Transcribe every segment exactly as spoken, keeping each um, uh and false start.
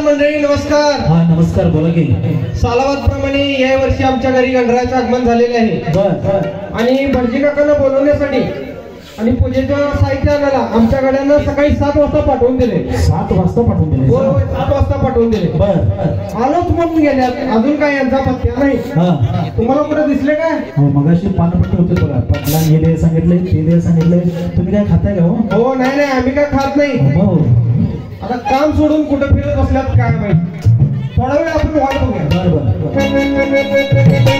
मंडळी नमस्कार. हा नमस्कार, बोला की. सालाबाद प्रमाणे या वर्षी आमच्या घरी गणरायाचं आगमन झालेले आहे. बर बर. आणि भटजी काकांना बोलवण्यासाठी आणि पूजेचं साहित्य आणायला आमच्या गाड्यांना सकाळी सात वाजता पाठवून दिले. सात वाजता पाठवून दिले? हो सात वाजता पाठवून दिले. बर. आलोच म्हणून गेल्यात, अजून काय यांचा पत्त्या नाही. हा तुम्हाला कुठे दिसले काय? हो मगाशी पानपट्टी होते बघा, पटला हे दे सांगितले ते दे सांगितले. तुम्ही काय खाताय का? हो हो नाही नाही आम्ही काय खात नाही. हो आता काम सोडून कुठे फिरत बसल्यात काय माहिती. थोडा वेळ आपण वाट बघूया. बर बर.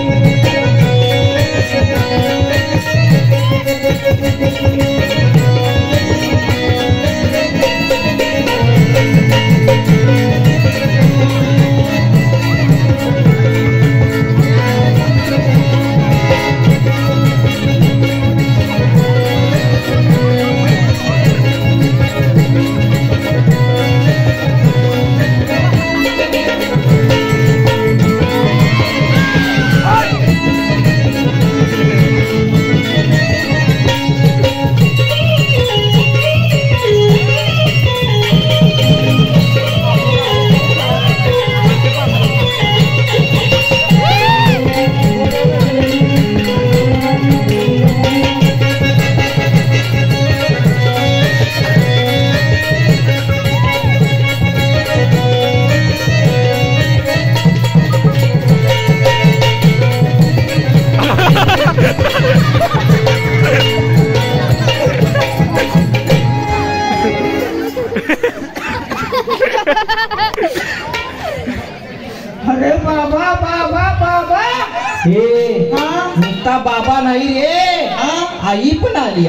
अरे बाबा बाबा बाबा हे नुसता बाबा नाही रे, आई पण आली.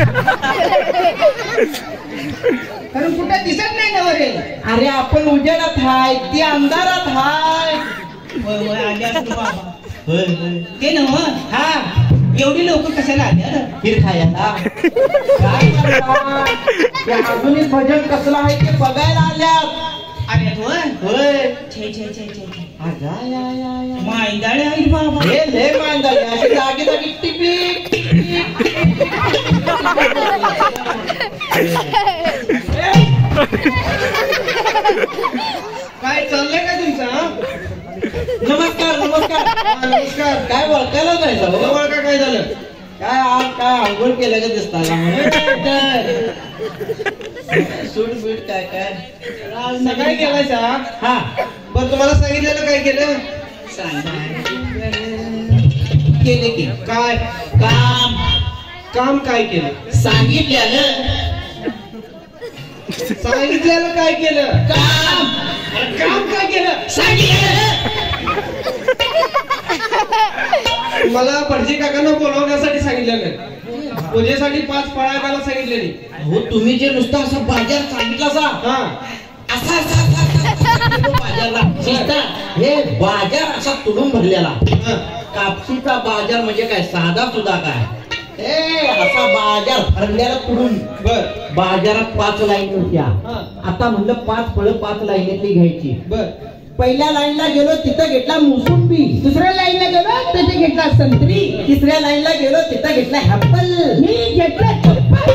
अरे कुठे दिसत नाही ना रे. अरे आपण उजेडात हाय, ती अंधारात हाय. ते नव हा एवढी लोक कशाला आल्या? खीर खायला. काय करणार? ते अजूनही भजन कसलं आहे ते बघायला आल्यात. आल्यात होय? होय. छे छे छे छे छे. अगा, या, या, या. मायदाळे आहेत बाबा. हे लय मांदाळे, अशी जागी जागी टिपीक टिपीक. काय चाललंय का तुमचं? नमस्कार नमस्कार. हा, नमस्कार. काय ओळखायला नाही झालं? जवळ का काय झालं? काय आज काय अंघोळ केलं का दिसता सूट बीट काय काय सकाळी केलायचा. हा बरं तुम्हाला सांगितलेलं काय केलं? केले की काय काम काम काय केलं? सांगितल्यानं सांगितलेलं काय केलं? काम अरे काम काय केलं? सांगितलं. मला भटजी काकांना बोलवण्यासाठी सांगितलेलं, पूजेसाठी पाच फळायला सांगितलेली. हो तुम्ही जे नुसतं असा बाजार सांगितला सा हा असा असा असा बाजारला शिस्ता हे बाजार असा तुडून भरलेला. हा. कापशीचा बाजार म्हणजे काय साधा सुद्धा काय हे असा बाजार भरलेला तुडून. बर बाजारात पाच लाईन होत्या. हा. आता म्हणलं पाच फळं पाच लाईनीतली घ्यायची. बर पहिल्या लाईनला गेलो तिथं घेतला मोसंबी. दुसऱ्या लाईनला गेलो तिथे घेतला संत्री. तिसऱ्या लाईनला गेलो तिथं घेतला ऍपल. मी घेतला चप्पल.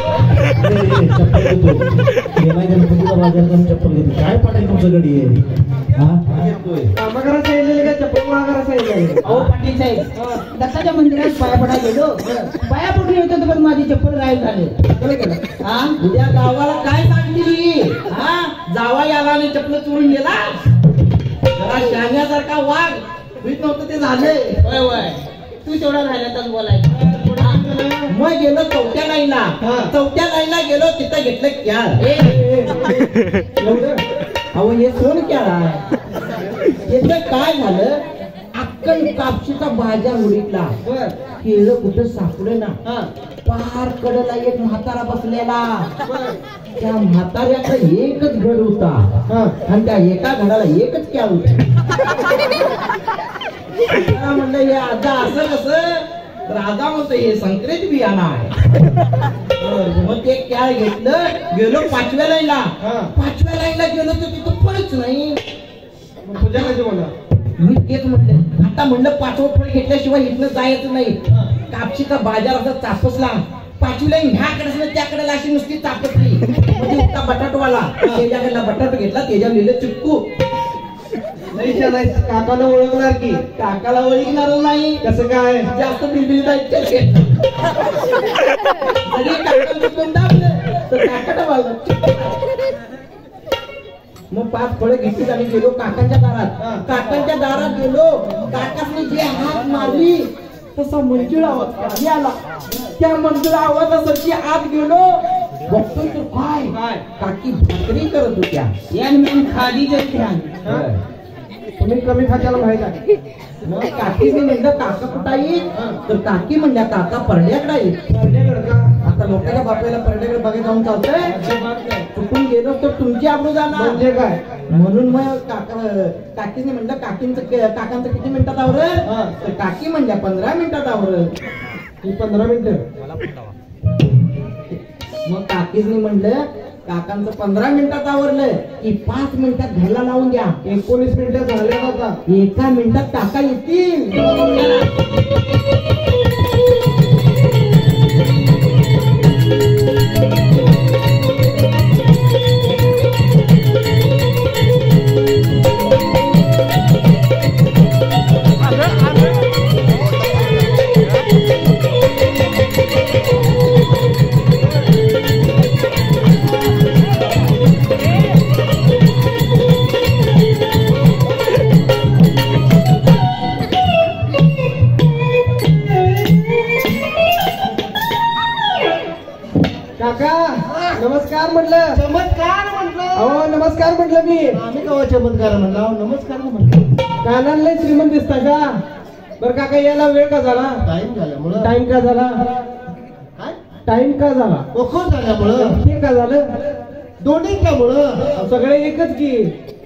गणपतीचा बाजार करून चप्पल घेतली. काय पाठाय तुमचं गडी आहे? हा कामाकरा सांगितलेलं काय चप्पल मागारा सांगितलेलं? अहो पाटील साहेब, दत्ताच्या मंदिरात पाया पडा गेलो. पाया पडून येतो तर पण माझी चप्पल गायब झाले. काय केलं? हा उद्या गावाला काय सांगतील? हा जावा याला आणि चप्पल चोरून गेला. जरा शहाण्यासारखा वाघ होईत नव्हतं ते झाले. होय होय तू तेवढा राहिला बोलायचं. मग गेलो चौथ्या लाईनला. हा. चौथ्या लाईनला गेलो तिथं घेतलं क्याळ. एवढं? अहो हे सोन क्याळ आहे. त्याचं काय झालं, अक्कल कापशीचा बाजार उडीतला. बर केळं कुठं सापडे ना. हा पार कडला एक म्हातारा बसलेला. बर त्या म्हाताऱ्याचा एकच घड होता. हा आणि त्या एका घडाला एकच क्याळ होता. म्हणलं हे आता असं कसं? राजा म्हणतो हे संक्रेत बियाणं आहे. मग ते क्याळ घेतलं, गेलो पाचव्या लाईनला. हा. पाचव्या लाईनला गेलो तर तिथं फळच नाही. मग पूजा कशी बोला? मी तेच म्हणलं, आता म्हणलं पाचवं फळ घेतल्याशिवाय इथनं जायचं नाही. कापशीचा बाजार असा चापसला. पाचवी लाईन ह्याकडे त्याकडे अशी नुसती चापसली. म्हणजे उठता बटाटवाला त्याच्याकडला बटाटो घेतला त्याच्या लिहिलं चिक्कू. नाही नाही काकाला ओळखणार की काकाला ओळखणार नाही. कसं काय जास्त बिलबिलीत ऐकते जरी काकाला कोण दाबलं तर काकाला वाजलं. मग पाच फळं घेतली आणि गेलो काकांच्या दारात. काकांच्या दारात गेलो. काकाने जे हात मारली तसा मंजुळा आवाज खाली आला. त्या मंजुळा आवाजासाठी आत गेलो. बघतोय तर काय काकी भाकरी करत होत्या. यान खाली ध्यान तुम्ही कमी खात्याला माहित आहे. मग काकीने म्हणलं काका कुठं येईल तर काकी म्हणल्या काका परड्याकडे येईल. परड्याकडं का? आता लोकांच्या बापाला परड्याकडे बघायला जाऊन चालतंय. चुकून गेलो तर तुमची आबरू जाणार म्हणजे काय म्हणून मग काका काकीने म्हणलं काकींचं काकांचं किती मिनिटात आवरल तर काकी म्हणल्या पंधरा मिनिटात आवरल. ही पंधरा मिनिटं मग काकीने म्हणलं काकांचं पंधरा मिनिटात आवरलं की पाच मिनिटात घरला लावून द्या. एकोणीस मिनिटं झाले आता. एका मिनिटात काका येतील. काका नमस्कार म्हटलं. चमत्कार म्हटलं. अहो नमस्कार म्हटलं मी. आम्ही कवा चमत्कार म्हणला नमस्कार म्हटलं. कानाला लय श्रीमंत दिसता का? बरं काका यायला वेळ का झाला? टाइम झाल्यामुळं. टाइम का झाला? काय टाइम का झाला? ओखोन झाल्यामुळं. ते का झालं? दोन्हीच्यामुळं. सगळे एकच की.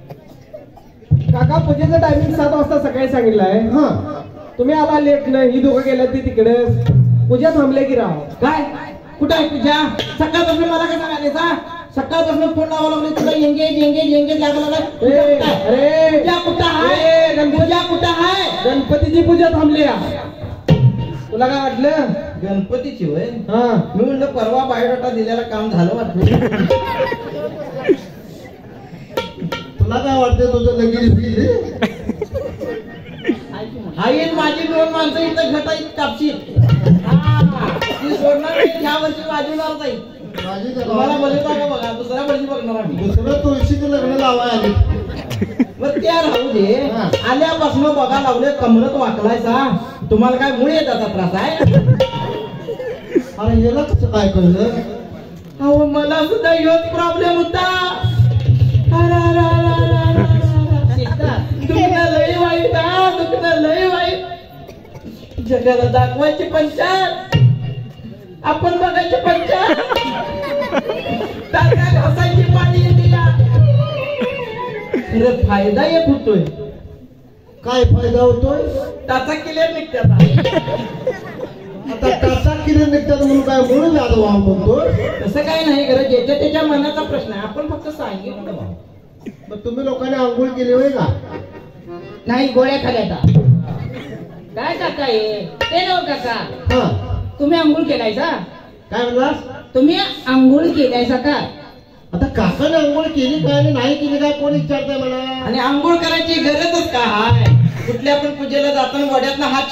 काका पूजेचं टायमिंग सात वाजता सकाळी सांगितलंय. हा तुम्ही आला लेट नाही. ही दोघं गेल्या ती तिकडे पूजा थांबले की राव. काय कुठं आहे तुझ्या? सकाळपासून मला काय सांगायचा? सकाळपासून फोन लावा लागले तुला एंगेज एंगेज एंगेज लागला. ए, अरे पूजा कुठं ए, आहे? गणपती- पूजा कुठं आहे? गणपतीची पूजा थांबली या. तुला काय वाटलं? गणपतीची होय. हा मी म्हणलं परवा बायोडाटा दिलेलं काम झालं वाटलं. तुला काय वाटतं तुझं लगेच हाईन माझी दोन माणसं इथं घटाईत कापशील. हा, ती सोडणार नाही. ह्या वर्षी वाजवणार नाही. माझी तुम्हाला बोलवता का बघा दुसऱ्या वर्षी बघणार आम्ही. दुसरं तुळशीचं लग्न लावाय आली. मग त्या राहू दे. हा. आल्यापासून बघा लावले कमरत वाकलायचा. तुम्हाला काय मुळे येताचा त्रास आहे? अरे याला कसं काय कळलं? अहो मला सुद्धा ह्योच प्रॉब्लेम होता. अरे, अरे, अरे, अरे, अरे, अरे. दुखणं लय वाईट हा, दुखणं लय वाईट. जगाला दाखवायची पंचायत, आपण बघायची पंचायत. तारखा घासायची पाणी दिला. खरं फायदा एक होतोय. काय फायदा होतोय? त्याचा क्लिअर निघत्यात. आता टाचा किती निघतात म्हणून काय म्हणून व्याध व्हा म्हणतोय? तसं काही नाही. खरं ज्याच्या त्याच्या मनाचा प्रश्न आहे. आपण फक्त सांगितलं. मग तुम्ही लोकांनी आंघोळ केली होय का? नाही गोळ्या खाल्याता. काय काका हे? ते नव काका हा तुम्ही आंघोळ केलायसा? काय म्हणलास? तुम्ही आंघोळ केलायसा का? आता काकाने आंघोळ केली काय आणि नाही केली काय कोण विचारतंय मला? आणि आंघोळ करायची गरजच का हाय? कुठल्या पण पूजेला जाताना वड्यातनं हात